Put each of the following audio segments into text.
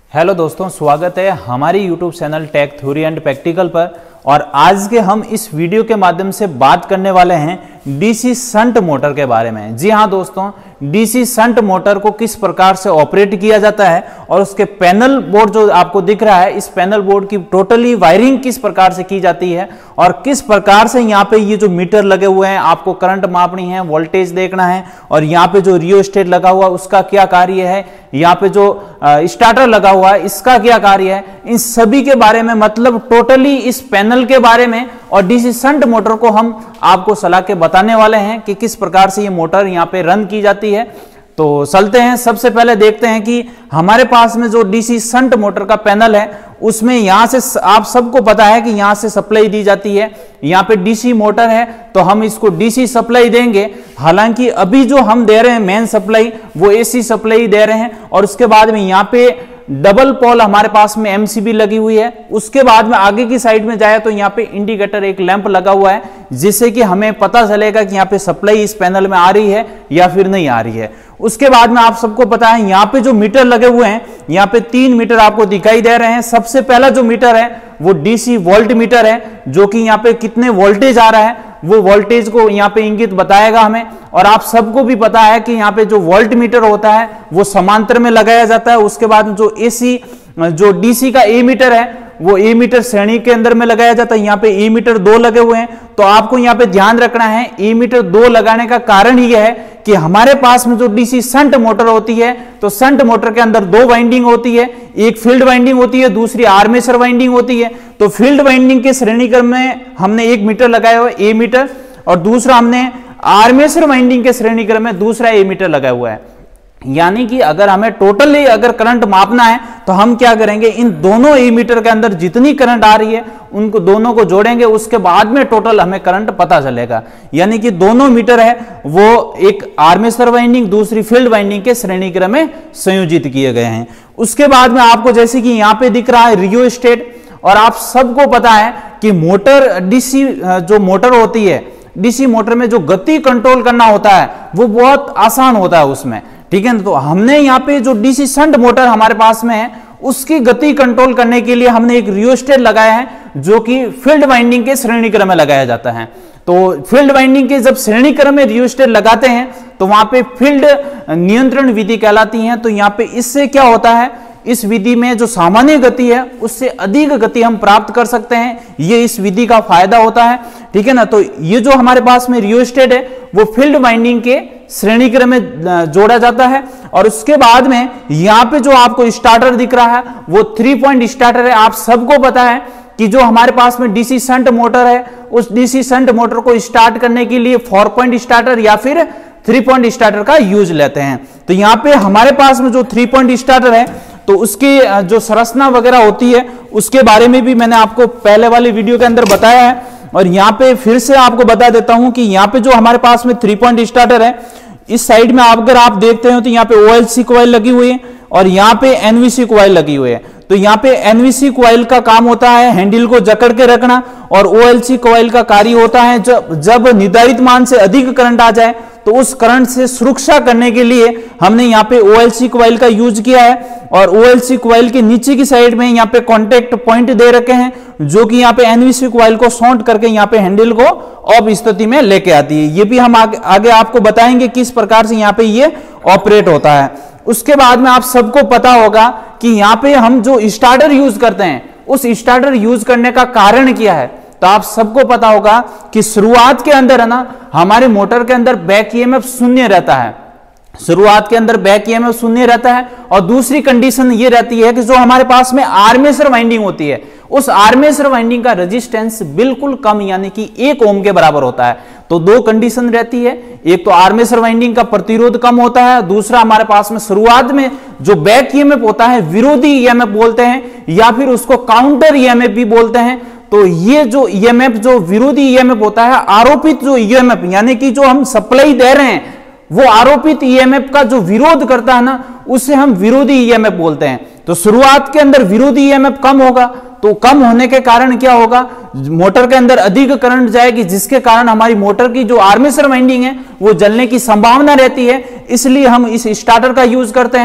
Hello दोस्तों, स्वागत है हमारी YouTube channel tech theory and practical पर। और आज के हम इस वीडियो के माध्यम से बात करने वाले हैं डीसी शंट मोटर के बारे में। जी हाँ दोस्तों, डीसी शंट मोटर को किस प्रकार से ऑपरेट किया जाता है और उसके पैनल बोर्ड जो आपको दिख रहा है, इस पैनल बोर्ड की टोटली वायरिंग किस प्रकार से की जाती है और किस प्रकार से यहाँ पे ये जो मीटर लगे हुए हैं, आपको करंट मापनी है, वोल्टेज देखना है, और यहाँ पे जो रियोस्टेट लगा हुआ उसका क्या कार्य है, यहाँ पे जो स्टार्टर लगा हुआ है इसका क्या कार्य है, इन सभी के बारे में, मतलब टोटली इस पैनल के बारे में और डीसी शंट मोटर को हम आपको सलाह के बताने वाले हैं कि किस प्रकार से ये मोटर यहाँ पे रन की जाती है। तो चलते हैं, सबसे पहले देखते हैं कि हमारे पास में जो डीसी शंट मोटर का पैनल है उसमें यहां से आप सबको पता है कि यहां से सप्लाई दी जाती है। यहां पे डीसी मोटर है तो हम इसको डीसी सप्लाई देंगे, हालांकि अभी जो हम दे रहे हैं मेन सप्लाई वो एसी सप्लाई दे रहे हैं। और उसके बाद में यहां पे डबल पोल हमारे पास में एमसीबी लगी हुई है। उसके बाद में आगे की साइड में जाए तो यहाँ पे इंडिकेटर एक लैंप लगा हुआ है, जिससे कि हमें पता चलेगा कि यहाँ पे सप्लाई इस पैनल में आ रही है या फिर नहीं आ रही है। उसके बाद में आप सबको पता है यहाँ पे जो मीटर लगे हुए हैं, यहाँ पे 3 मीटर आपको दिखाई दे रहे हैं। सबसे पहला जो मीटर है वो डीसी वोल्ट मीटर है, जो कि यहाँ पे कितने वोल्टेज आ रहा है वो वोल्टेज को यहाँ पे इंगित बताएगा हमें। और आप सबको भी पता है कि यहाँ पे जो वोल्ट मीटर होता है वो समांतर में लगाया जाता है। उसके बाद जो एसी जो डीसी का ए मीटर है वो ए मीटर श्रेणी के अंदर में लगाया जाता है। यहाँ पे ए मीटर 2 लगे हुए हैं, तो आपको यहाँ पे ध्यान रखना है ए मीटर 2 लगाने का कारण यह है कि हमारे पास में जो डीसी शंट मोटर होती है तो शंट मोटर के अंदर 2 वाइंडिंग होती है, एक फील्ड वाइंडिंग होती है, दूसरी आर्मेचर वाइंडिंग होती है। तो फील्ड वाइंडिंग के श्रेणी क्रम में हमने एक मीटर लगाया हुआ है ए मीटर, और दूसरा हमने आर्मेचर वाइंडिंग के श्रेणी क्रम में दूसरा ए मीटर लगाया हुआ है। यानी कि अगर हमें टोटली अगर करंट मापना है तो हम क्या करेंगे, इन दोनों ए मीटर के अंदर जितनी करंट आ रही है उनको दोनों को जोड़ेंगे, उसके बाद में टोटल हमें करंट पता चलेगा। यानी कि दोनों मीटर है वो एक आर्मेचर वाइंडिंग दूसरी फील्ड वाइंडिंग के श्रेणी क्रम में संयोजित किए गए हैं। उसके बाद में आपको जैसे कि यहाँ पे दिख रहा है रियोस्टेट, और आप सबको पता है कि मोटर डीसी जो मोटर होती है, डीसी मोटर में जो गति कंट्रोल करना होता है वो बहुत आसान होता है उसमें, ठीक है ना। तो हमने यहाँ पे जो डीसी शंट मोटर हमारे पास में है उसकी गति कंट्रोल करने के लिए हमने एक रियोस्टेट लगाया है, जो कि फील्ड वाइंडिंग के श्रेणी क्रम में लगाया जाता है। तो फील्ड वाइंडिंग के जब श्रेणी क्रम में रियोस्टेट लगाते हैं तो वहां पे फील्ड नियंत्रण विधि कहलाती है। तो यहाँ पे इससे क्या होता है, इस विधि में जो सामान्य गति है उससे अधिक गति हम प्राप्त कर सकते हैं, ये इस विधि का फायदा होता है, ठीक है ना। तो ये जो हमारे पास में रियोस्टेट है वो फील्ड वाइंडिंग के श्रेणी क्रम में जोड़ा जाता है। और उसके बाद में यहाँ पे जो आपको स्टार्टर दिख रहा है वो 3 पॉइंट स्टार्टर है। आप सबको पता है कि जो हमारे पास में डीसी शंट मोटर है उस डीसी शंट मोटर को स्टार्ट करने के लिए 4 पॉइंट स्टार्टर या फिर 3 पॉइंट स्टार्टर का यूज लेते हैं। तो यहाँ पे हमारे पास में जो 3 पॉइंट स्टार्टर है तो उसकी जो संरचना वगैरह होती है उसके बारे में भी मैंने आपको पहले वाली वीडियो के अंदर बताया है, और यहाँ पे फिर से आपको बता देता हूं कि यहाँ पे जो हमारे पास में 3 पॉइंट स्टार्टर है, इस साइड में अगर आप देखते हो तो यहाँ पे ओएलसी कॉइल लगी हुई है और यहाँ पे एनवीसी कॉइल लगी हुई है। तो यहाँ पे एनवीसी कॉइल का काम होता है हैंडल को जकड़ के रखना, और ओएलसी कॉइल का कार्य होता है जब निर्धारित मान से अधिक करंट आ जाए तो उस करंट से सुरक्षा करने के लिए हमने यहाँ पे ओएलसी कॉइल का यूज किया है। और ओएलसी कॉइल के नीचे की साइड में यहाँ पे कॉन्टेक्ट पॉइंट दे रखे हैं, जो कि यहाँ पे एनवीसी कॉइल को शॉर्ट करके यहाँ पे हैंडल को ऑफ स्थिति में लेके आती है। ये भी हम आगे आपको बताएंगे किस प्रकार से यहाँ पे ये ऑपरेट होता है। उसके बाद में आप सबको पता होगा कि यहाँ पे हम जो स्टार्टर यूज करते हैं उस स्टार्टर यूज करने का कारण क्या है। तो आप सबको पता होगा कि शुरुआत के अंदर है ना, हमारे मोटर के अंदर बैक ईएमएफ शून्य रहता है, शुरुआत के अंदर बैक ईएमएफ शून्य रहता है। और दूसरी कंडीशन ये रहती है कि जो हमारे पास में आर्मेचर वाइंडिंग होती है उस आर्मेचर वाइंडिंग का रेजिस्टेंस बिल्कुल कम यानी कि 1 ओम के बराबर होता है। तो 2 कंडीशन रहती है, एक तो आर्मेचर वाइंडिंग का प्रतिरोध कम होता है, दूसरा हमारे पास में शुरुआत में जो बैक ईएमएफ होता है विरोधी ईएमएफ बोलते हैं या फिर उसको काउंटर ईएमएफ भी बोलते हैं। तो ये जो ईएमएफ जो विरोधी ईएमएफ होता है, आरोपित जो ईएमएफ यानी कि जो हम सप्लाई दे रहे हैं वो आरोपित ईएमएफ का जो विरोध करता है ना उसे हम विरोधी ईएमएफ बोलते हैं। तो शुरुआत के अंदर विरोधी ईएमएफ कम होगा, तो कम होने के कारण क्या होगा, मोटर के अंदर अधिक करंट जाएगी, जिसके कारण हमारी मोटर की जो आर्मेचर वाइंडिंग है वो जलने की संभावना रहती है। इसलिए हम इस स्टार्टर का यूज करते हैं।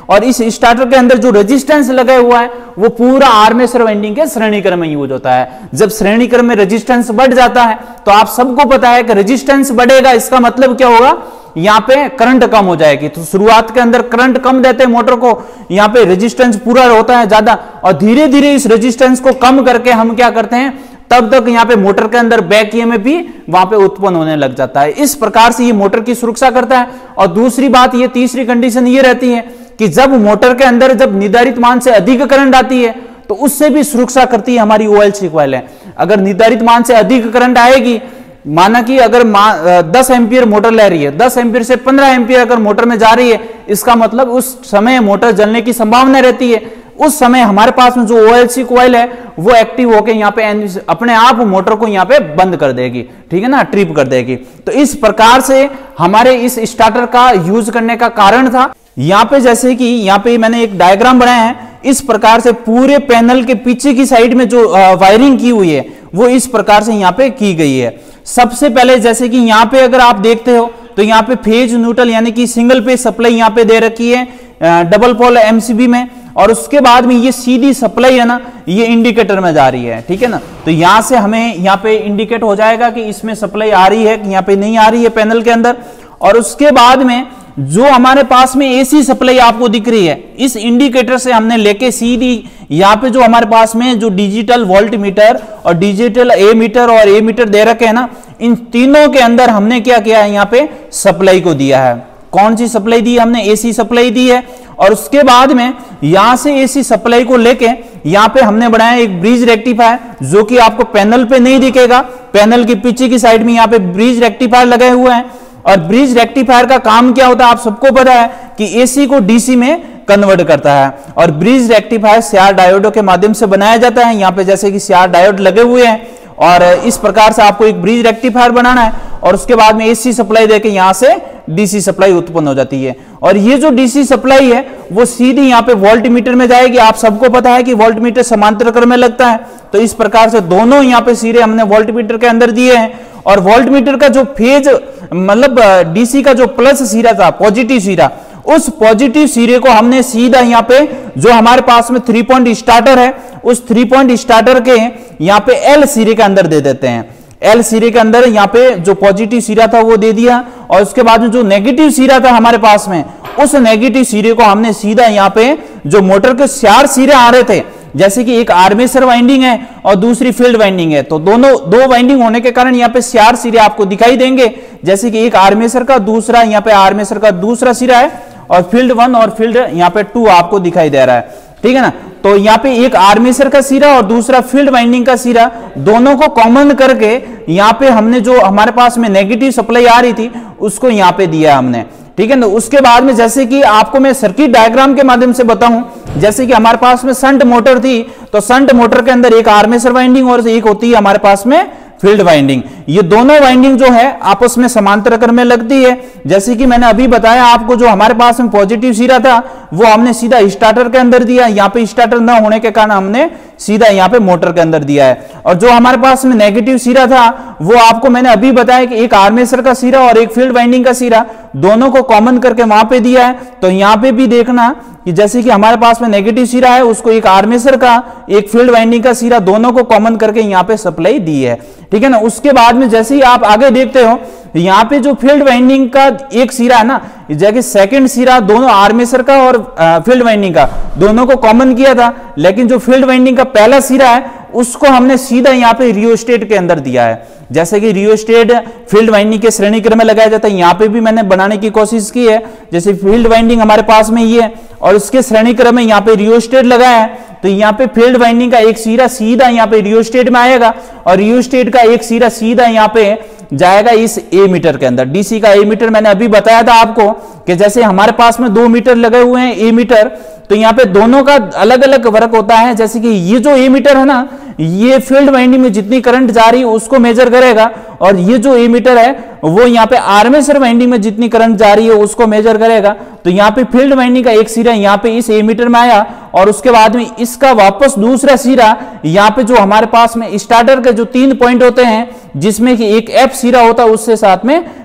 और इस स्टार्टर के अंदर जो रेजिस्टेंस लगा हुआ है वो पूरा आर्मेचर वाइंडिंग के श्रेणी क्रम में यूज होता है। जब श्रेणी क्रम में रेजिस्टेंस बढ़ जाता है तो आप सबको पता है कि रेजिस्टेंस बढ़ेगा, इसका मतलब क्या होगा, यहाँ पे करंट कम हो जाएगी। तो शुरुआत के अंदर करंट कम देते हैं मोटर को, यहाँ पे रेजिस्टेंस पूरा होता है ज्यादा, और धीरे धीरे इस रेजिस्टेंस को कम करके हम क्या करते हैं, तब तक यहाँ पे मोटर के अंदर बैक ईएमएफ भी वहां पे उत्पन्न होने लग जाता है। इस प्रकार से ये मोटर की सुरक्षा करता है। और दूसरी बात, ये तीसरी कंडीशन ये रहती है कि जब मोटर के अंदर जब निर्धारित मान से अधिक करंट आती है तो उससे भी सुरक्षा करती है हमारी OLC कॉइल है। अगर निर्धारित मान से अधिक करंट आएगी, माना कि अगर 10 एम्पियर मोटर ले रही है, 10 एम्पियर से 15 एम्पियर अगर मोटर में जा रही है, इसका मतलब उस समय मोटर जलने की संभावना रहती है। उस समय हमारे पास में जो OLC कॉइल है वो एक्टिव होकर यहाँ पे अपने आप मोटर को यहाँ पे बंद कर देगी, ठीक है ना, ट्रिप कर देगी। तो इस प्रकार से हमारे इस स्टार्टर का यूज करने का कारण था। यहाँ पे जैसे कि यहाँ पे मैंने एक डायग्राम बनाया है, इस प्रकार से पूरे पैनल के पीछे की साइड में जो वायरिंग की हुई है वो इस प्रकार से यहाँ पे की गई है। सबसे पहले जैसे कि यहाँ पे अगर आप देखते हो तो यहाँ पे फेज न्यूट्रल यानी कि सिंगल फेज सप्लाई यहाँ पे दे रखी है डबल पोल MCB में, और उसके बाद में ये सीधी सप्लाई है ना, ये इंडिकेटर में जा रही है, ठीक है ना। तो यहां से हमें यहाँ पे इंडिकेट हो जाएगा कि इसमें सप्लाई आ रही है कि यहाँ पे नहीं आ रही है पैनल के अंदर। और उसके बाद में जो हमारे पास में AC सप्लाई आपको दिख रही है, इस इंडिकेटर से हमने लेके सीधी यहाँ पे जो हमारे पास में जो डिजिटल वोल्ट मीटर और डिजिटल A मीटर और A मीटर दे रखे हैं ना, इन तीनों के अंदर हमने क्या किया है, यहाँ पे सप्लाई को दिया है। कौन सी सप्लाई दी, हमने AC सप्लाई दी है। और उसके बाद में यहां से AC सप्लाई को लेके यहां पे हमने बनाया एक ब्रिज रेक्टिफायर, जो कि आपको पैनल पे नहीं दिखेगा, पैनल के पीछे की साइड में यहाँ पे ब्रिज रेक्टिफायर लगे हुए हैं। और ब्रिज रेक्टिफायर का काम क्या होता है, आप सबको पता है कि AC को DC में कन्वर्ट करता है। और ब्रिज रेक्टिफायर CR डायोडों के माध्यम से बनाया जाता है। यहाँ पे जैसे कि CR डायोड लगे हुए हैं, और इस प्रकार से आपको एक ब्रिज रेक्टिफायर बनाना है, और उसके बाद में AC सप्लाई देके यहां से DC सप्लाई उत्पन्न हो जाती है। और ये जो DC सप्लाई है वो सीधी यहाँ पे वोल्ट मीटर में जाएगी। आप सबको पता है कि वोल्ट मीटर समांतर क्रम में लगता है, तो इस प्रकार से दोनों यहाँ पे सिरे हमने वोल्ट मीटर के अंदर दिए हैं। और वोल्ट मीटर का जो फेज मतलब DC का जो प्लस सिरा था, पॉजिटिव सिरा, उस पॉजिटिव सिरे को हमने सीधा यहाँ पे जो हमारे पास में 3 पॉइंट स्टार्टर है, उस 3 पॉइंट स्टार्टर के यहाँ पे L सिरे के अंदर दे देते हैं। L सिरे के अंदर यहाँ पे जो पॉजिटिव सिरा था वो दे दिया, और उसके बाद में जो नेगेटिव सिरा था हमारे पास में, उस नेगेटिव सिरे को हमने सीधा यहाँ पे जो मोटर के 4 सिरे आ रहे थे, जैसे कि एक आर्मेचर वाइंडिंग है और दूसरी फील्ड वाइंडिंग है, तो दोनों दो वाइंडिंग होने के कारण यहाँ पे 4 सिरे आपको दिखाई देंगे, जैसे कि एक आर्मेचर का, दूसरा यहाँ पे आर्मेचर का दूसरा सिरा है, और फील्ड 1 और फील्ड यहाँ पे 2 आपको दिखाई दे रहा है, ठीक है ना। तो यहाँ पे एक आर्मेचर का सिरा और दूसरा फील्ड वाइंडिंग का सिरा, दोनों को कॉमन करके यहाँ पे हमने जो हमारे पास में नेगेटिव सप्लाई आ रही थी उसको यहाँ पे दिया हमने, ठीक है ना। उसके बाद में जैसे कि आपको मैं सर्किट डायग्राम के माध्यम से बताऊं, जैसे कि हमारे पास में शंट मोटर थी, तो शंट मोटर के अंदर एक आर्मेचर वाइंडिंग और एक होती है हमारे पास में फील्ड वाइंडिंग। ये दोनों वाइंडिंग जो है आपस में समांतर क्रम में लगती है। जैसे कि मैंने अभी बताया आपको, जो हमारे पास में पॉजिटिव सिरा था वो हमने सीधा स्टार्टर के अंदर दिया, यहाँ पे स्टार्टर ना होने के कारण हमने सीधा यहाँ पे मोटर के अंदर दिया है। और जो हमारे पास में नेगेटिव सिरा था वो आपको मैंने अभी बताया कि एक आर्मेचर का सिरा और एक फील्ड वाइंडिंग का सिरा, दोनों को कॉमन करके वहां पे दिया है। तो यहाँ पे भी देखना कि जैसे कि हमारे पास में नेगेटिव सिरा है, उसको एक आर्मेचर का एक फील्ड वाइंडिंग का सिरा, दोनों को कॉमन करके यहाँ पे सप्लाई दी है, ठीक है ना। उसके बाद में जैसे ही आप आगे देखते हो, यहाँ पे जो फील्ड वाइंडिंग का एक सिरा है ना, जैसे सेकंड सिरा दोनों आर्मेचर का और फील्ड वाइंडिंग का दोनों को कॉमन किया था, लेकिन जो फील्ड वाइंडिंग का पहला सिरा है उसको हमने सीधा यहाँ पे रियोस्टेट के अंदर दिया है। जैसे कि रियोस्टेट फील्ड वाइंडिंग के श्रेणी क्रम में लगाया जाता है, यहाँ पे भी मैंने बनाने की कोशिश की है। जैसे फील्ड वाइंडिंग हमारे पास में ये है और इसके श्रेणी क्रम में यहाँ पे रियोस्टेट लगाया है, तो यहाँ पे फील्ड वाइंडिंग का एक सिरा सीधा यहाँ पे रियोस्टेट में आएगा और रियोस्टेट का एक सिरा सीधा यहाँ पे जाएगा इस ए मीटर के अंदर। डीसी का ए मीटर मैंने अभी बताया था आपको कि जैसे हमारे पास में 2 मीटर लगे हुए हैं ए मीटर, तो यहाँ पे दोनों का अलग अलग वर्क होता है। जैसे कि ये जो ए मीटर है ना, ये फील्ड वाइंडिंग में जितनी करंट जा रही है उसको मेजर करेगा, और ये जो ए मीटर है वो यहाँ पे आर्मेचर वाइंडिंग में जितनी करंट जा रही है उसको मेजर करेगा। तो यहाँ पे फील्ड वाइंडिंग का एक सिरा यहाँ पे इस ए मीटर में आया, और उसके बाद में इसका वापस दूसरा सिरा यहाँ पे जो हमारे पास में स्टार्टर के जो 3 पॉइंट होते हैं, जिसमें कि एक एफ सिरा होता है उससे साथ में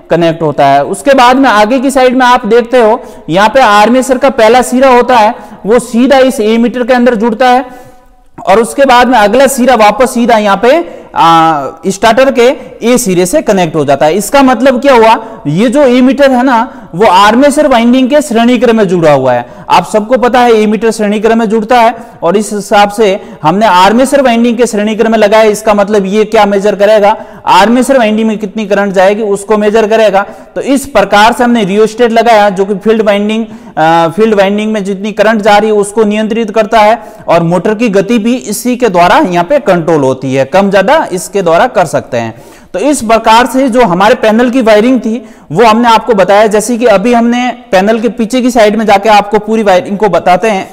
कनेक्ट होता है। उसके बाद में आगे की साइड में आप देखते हो यहाँ पे आर्मेचर का पहला सिरा होता है, वो सीधा इस एमीटर के अंदर जुड़ता है और उसके बाद में अगला सिरा वापस सीधा यहाँ पे स्टार्टर के ए सिरे से कनेक्ट हो जाता है। इसका मतलब क्या हुआ, ये जो एमीटर है ना वो आर्मेचर वाइंडिंग के श्रेणी क्रम में जुड़ा हुआ है। आप सबको पता है एमीटर श्रेणी क्रम में जुड़ता है और इस हिसाब से हमने आर्मेचर वाइंडिंग के श्रेणी क्रम में लगाया। इसका मतलब ये क्या मेजर करेगा, आर्मेचर वाइंडिंग में कितनी करंट जाएगी उसको मेजर करेगा। तो इस प्रकार से हमने रियोस्टेट लगाया जो कि फील्ड वाइंडिंग में जितनी करंट जा रही है उसको नियंत्रित करता है और मोटर की गति भी इसी के द्वारा यहाँ पे कंट्रोल होती है, कम ज्यादा इसके द्वारा कर सकते हैं। तो इस प्रकार से जो हमारे पैनल की वायरिंग थी वो हमने आपको बताया। जैसे कि अभी हमने पैनल के पीछे की साइड में जाके आपको पूरी वायरिंग को बताते हैं।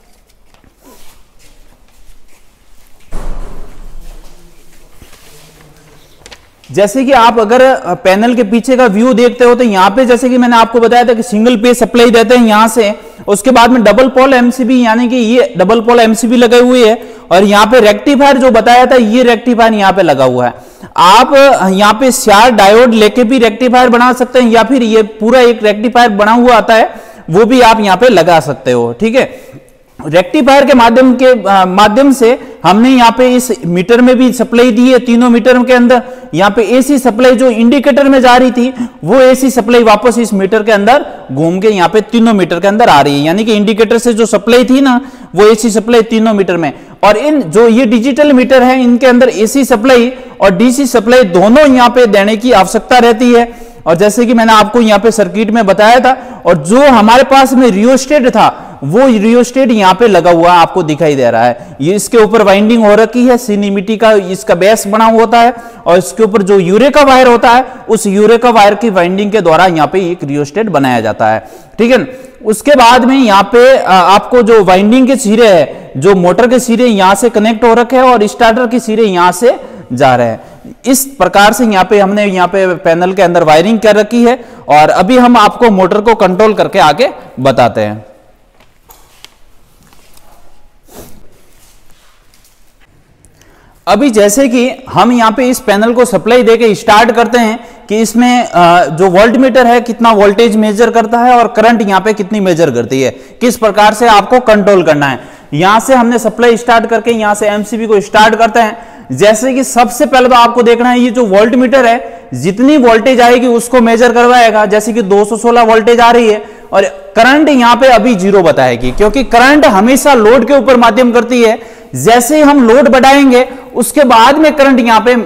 जैसे कि आप अगर पैनल के पीछे का व्यू देखते हो तो यहाँ पे जैसे कि मैंने आपको बताया था कि सिंगल पेज सप्लाई देते हैं यहाँ से, उसके बाद में डबल पोल एमसीबी यानी कि ये डबल पोल एमसीबी लगे हुए है और यहाँ पे रेक्टिफायर जो बताया था ये रेक्टिफायर यहाँ पे लगा हुआ है। आप यहाँ पे चार डायोड लेके भी रेक्टिफायर बना सकते हैं या फिर ये पूरा एक रेक्टिफायर बना हुआ आता है वो भी आप यहाँ पे लगा सकते हो। ठीक है, रेक्टिफायर के माध्यम से हमने यहाँ पे इस मीटर में भी सप्लाई दी है, तीनों मीटर के अंदर यहाँ पे एसी सप्लाई जो इंडिकेटर में जा रही थी वो एसी सप्लाई वापस इस मीटर के अंदर घूम के यहाँ पे तीनों मीटर के अंदर आ रही है। यानी कि इंडिकेटर से जो सप्लाई थी ना वो एसी सप्लाई तीनों मीटर में, और इन जो ये डिजिटल मीटर है इनके अंदर एसी सप्लाई और डीसी सप्लाई दोनों यहाँ पे देने की आवश्यकता रहती है। और जैसे कि मैंने आपको यहाँ पे सर्किट में बताया था, और जो हमारे पास में रियोस्टेट था वो रियोस्टेट यहाँ पे लगा हुआ आपको दिखाई दे रहा है। ये इसके ऊपर वाइंडिंग हो रखी है, सिनीमिटी का इसका बेस बना हुआ होता है और इसके ऊपर जो यूरेका वायर होता है उस यूरेका वायर की वाइंडिंग के द्वारा यहाँ पे एक रियोस्टेट बनाया जाता है। ठीक है, उसके बाद में यहाँ पे आपको जो वाइंडिंग के सिरे है, जो मोटर के सिरे यहाँ से कनेक्ट हो रखे हैं और स्टार्टर के सिरे यहाँ से जा रहे हैं। इस प्रकार से यहाँ पे हमने यहाँ पे पैनल के अंदर वायरिंग कर रखी है और अभी हम आपको मोटर को कंट्रोल करके आगे बताते हैं। अभी जैसे कि हम यहाँ पे इस पैनल को सप्लाई देके स्टार्ट करते हैं कि इसमें जो वोल्ट मीटर है कितना वोल्टेज मेजर करता है और करंट यहाँ पे कितनी मेजर करती है, किस प्रकार से आपको कंट्रोल करना है। यहां से हमने सप्लाई स्टार्ट करके यहां से एमसीबी को स्टार्ट करते हैं। जैसे कि सबसे पहले तो आपको देखना है ये जो वोल्ट मीटर है जितनी वोल्टेज आएगी उसको मेजर करवाएगा। जैसे कि 216 वोल्टेज आ रही है और करंट यहां पे अभी 0 बताएगी, क्योंकि करंट हमेशा लोड के ऊपर माध्यम करती है। जैसे ही हम लोड बढ़ाएंगे उसके बाद में करंट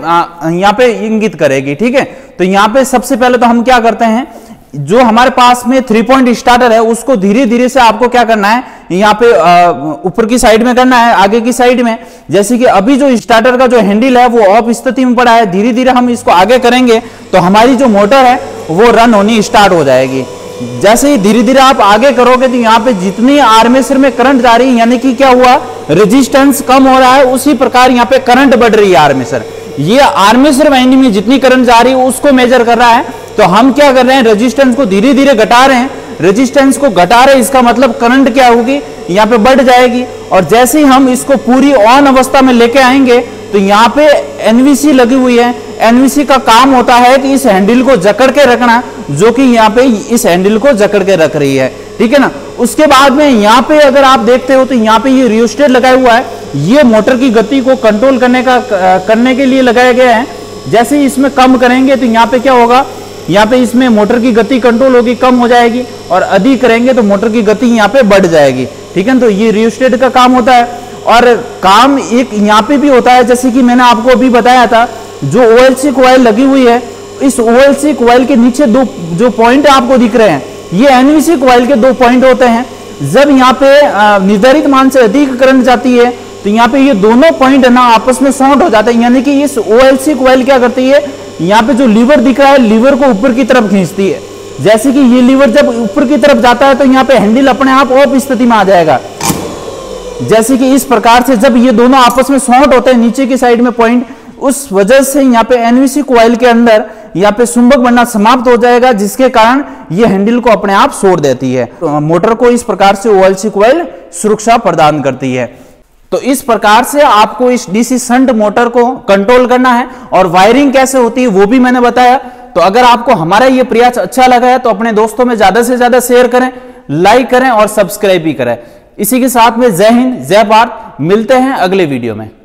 यहां पे इंगित करेगी। ठीक है, तो यहां पे सबसे पहले तो हम क्या करते हैं, जो हमारे पास में 3 पॉइंट स्टार्टर है उसको धीरे धीरे से आपको क्या करना है, यहाँ पे ऊपर की साइड में करना है, आगे की साइड में। जैसे कि अभी जो स्टार्टर का जो हैंडल है वो ऑफ स्थिति में पड़ा है, धीरे धीरे हम इसको आगे करेंगे तो हमारी जो मोटर है वो रन होनी स्टार्ट हो जाएगी। जैसे ही धीरे धीरे आप आगे करोगे तो यहाँ पे जितनी आर्मेचर में करंट जा रही है, यानी कि क्या हुआ, रेजिस्टेंस कम हो रहा है, उसी प्रकार यहाँ पे करंट बढ़ रही है आर्मेचर। ये आर्मेचर वाइंडिंग में जितनी करंट जा रही है उसको मेजर कर रहा है। तो हम क्या कर रहे हैं, रेजिस्टेंस को धीरे धीरे घटा रहे हैं। रेजिस्टेंस को घटा रहे हैं, इसका मतलब करंट क्या होगी, यहाँ पे बढ़ जाएगी। और जैसे ही हम इसको पूरी ऑन अवस्था में लेके आएंगे तो यहाँ पे एनवीसी लगी हुई है। एनवीसी का काम होता है कि इस हैंडल को जकड़ के रखना, जो कि यहाँ पे इस हैंडल को जकड़ के रख रही है। ठीक है ना। उसके बाद में यहाँ पे अगर आप देखते हो तो यहाँ पे ये रियोस्टेट लगाया हुआ है, ये मोटर की गति को कंट्रोल करने के लिए लगाया गया है। जैसे ही इसमें कम करेंगे तो यहाँ पे क्या होगा, यहाँ पे इसमें मोटर की गति कंट्रोल होगी, कम हो जाएगी, और अधिक करेंगे तो मोटर की गति यहाँ पे बढ़ जाएगी। ठीक है, तो ये रियोस्टेट का काम होता है। और काम एक यहाँ पे भी होता है, जैसे कि मैंने आपको अभी बताया था, जो OLC कॉइल लगी हुई है, इस OLC कॉइल के नीचे दो जो पॉइंट आपको दिख रहे हैं, ये NVC कॉइल के 2 पॉइंट होते हैं। जब यहाँ पे निर्धारित मान से अधिक करंट जाती है तो यहाँ पे ये दोनों पॉइंट है ना आपस में शॉर्ट हो जाते हैं। यानी कि इस OLC कॉइल क्या करती है, यहाँ पे जो लीवर दिख रहा है, लीवर को ऊपर की तरफ खींचती है। जैसे कि ये लीवर जब ऊपर की तरफ जाता है तो यहाँ पे हैंडल अपने आप ऑफ स्थिति में आ जाएगा। जैसे कि इस प्रकार से जब ये दोनों आपस में शॉर्ट होते हैं नीचे की साइड में पॉइंट, उस वजह से यहाँ पे एनवीसी कॉइल के अंदर यहाँ पे चुंबक बनना समाप्त हो जाएगा, जिसके कारण ये हैंडल को अपने आप छोड़ देती है। तो मोटर को इस प्रकार से OLC कॉइल सुरक्षा प्रदान करती है। तो इस प्रकार से आपको इस डीसी शंट मोटर को कंट्रोल करना है। और वायरिंग कैसे होती है वो भी मैंने बताया। तो अगर आपको हमारा ये प्रयास अच्छा लगा है तो अपने दोस्तों में ज्यादा से ज्यादा शेयर करें, लाइक करें और सब्सक्राइब भी करें। इसी के साथ में जय हिंद, जय भारत, मिलते हैं अगले वीडियो में।